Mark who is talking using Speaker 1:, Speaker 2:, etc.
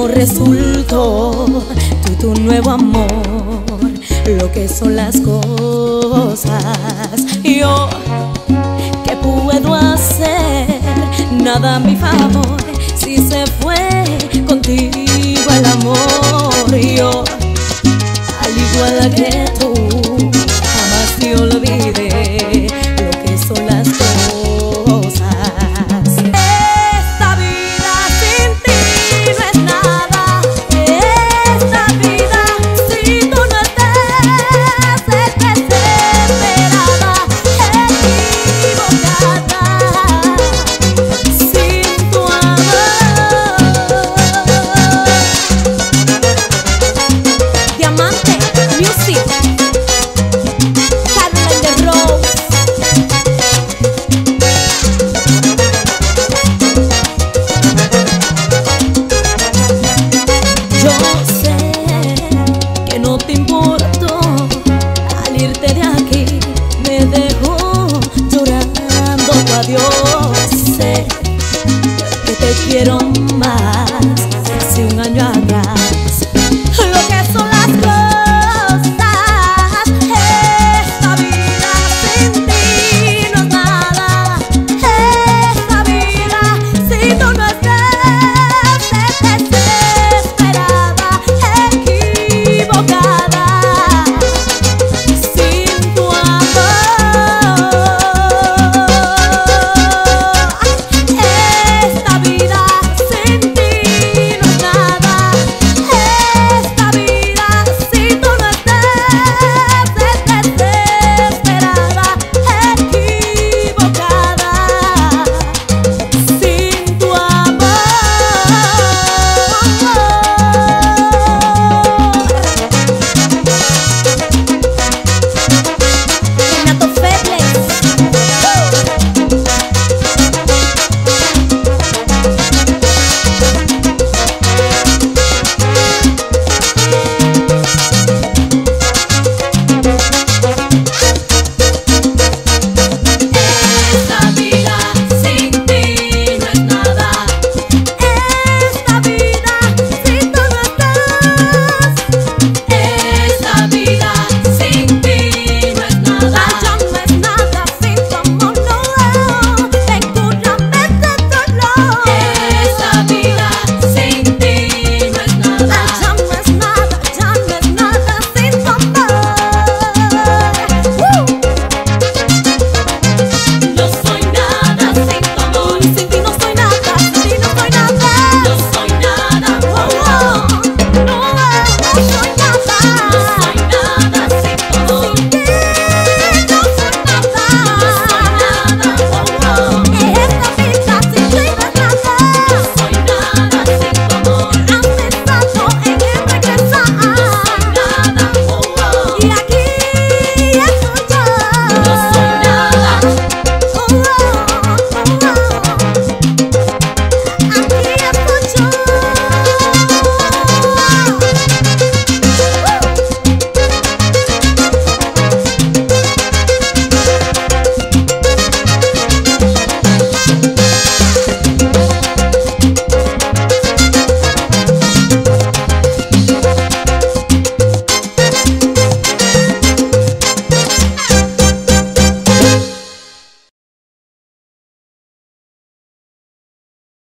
Speaker 1: no resultó tu nuevo amor, lo que son las cosas. Yo, ¿qué puedo hacer? Nada a mi favor, si se fue contigo el amor. Yo, al igual que tú, jamás te olvidé lo que son las cosas. Esta vida sin ti no es nada. Esta vida si tú no estás es desesperada, equivocada, sin tu amor. Diamante Music, Carmen de Rose. Yo sé que no te importó al irte de aquí, me dejó llorando tu adiós. Sé que te quiero más